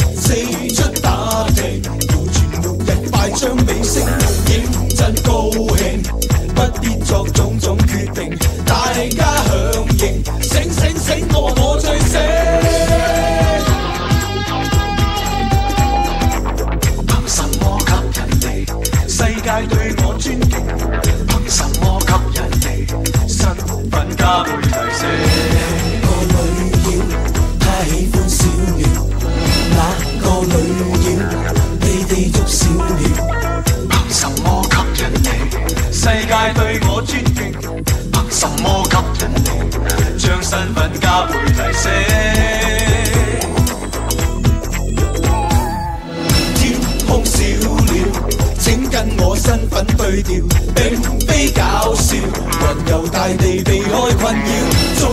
四出打聽，謠傳6日快將尾聲，認真高興，不必作種種決定，大家響應，醒醒醒，我話我最醒。憑什麼吸引你？世界對我尊敬，憑什麼吸引你？身份加倍提升。個女妖她喜歡小鳥，那個女妖地地捉小鳥。憑什麼吸引你？世界對我尊敬，憑什麼吸引你？將身份加倍提升。天空小鳥，請跟我身份對調，並非搞笑。雲遊大地避開困擾。